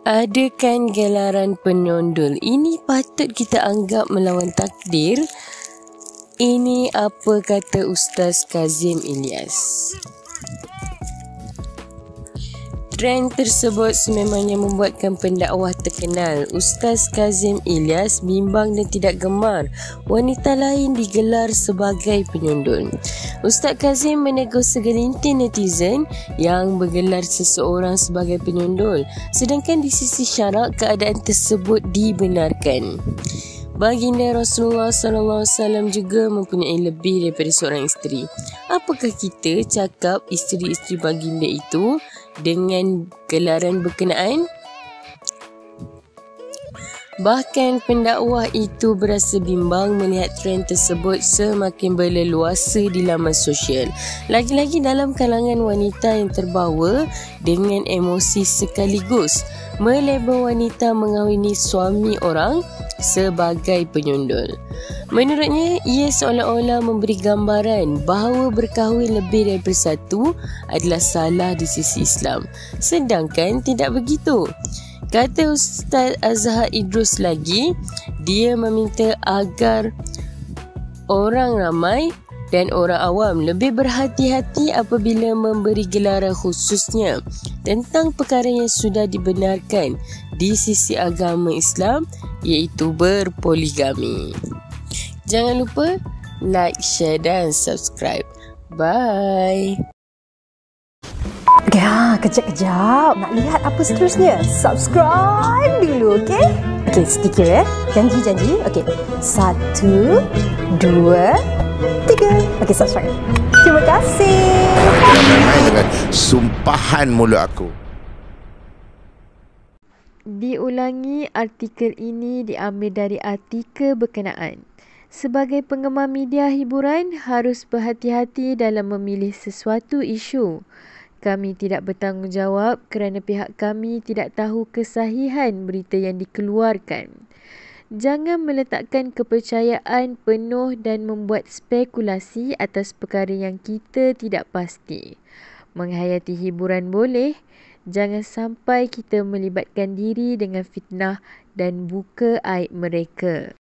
Adakan gelaran penyondol. Ini patut kita anggap melawan takdir. Ini apa kata Ustaz Kazim Ilyas. Trend tersebut sememangnya membuatkan pendakwah terkenal Ustaz Kazim Ilyas bimbang dan tidak gemar wanita lain digelar sebagai penyondol. Ustaz Kazim menegur segelintir netizen yang bergelar seseorang sebagai penyondol, sedangkan di sisi syarak keadaan tersebut dibenarkan. Baginda Rasulullah SAW juga mempunyai lebih daripada seorang isteri. Apakah kita cakap isteri-isteri baginda itu dengan gelaran berkenaan? Bahkan pendakwah itu berasa bimbang melihat trend tersebut semakin berleluasa di laman sosial. Lagi-lagi dalam kalangan wanita yang terbawa dengan emosi sekaligus melabel wanita mengahwini suami orang sebagai penyondol. Menurutnya, ia seolah-olah memberi gambaran bahawa berkahwin lebih daripada satu adalah salah di sisi Islam. Sedangkan tidak begitu. Kata Ustaz Azhar Idrus lagi, dia meminta agar orang ramai dan orang awam lebih berhati-hati apabila memberi gelaran khususnya tentang perkara yang sudah dibenarkan di sisi agama Islam, iaitu berpoligami. Jangan lupa like, share dan subscribe. Bye. Ya, kejap-kejap. Nak lihat apa seterusnya? Subscribe dulu, okey? Okey, sedikit ya. Janji. Okey. 1, 2, 3. Okey, subscribe. Terima kasih. Main dengan sumpahan mulut aku. Diulangi, artikel ini diambil dari artikel berkenaan. Sebagai penggemar media hiburan, harus berhati-hati dalam memilih sesuatu isu. Kami tidak bertanggungjawab kerana pihak kami tidak tahu kesahihan berita yang dikeluarkan. Jangan meletakkan kepercayaan penuh dan membuat spekulasi atas perkara yang kita tidak pasti. Menghayati hiburan boleh, jangan sampai kita melibatkan diri dengan fitnah dan buka aib mereka.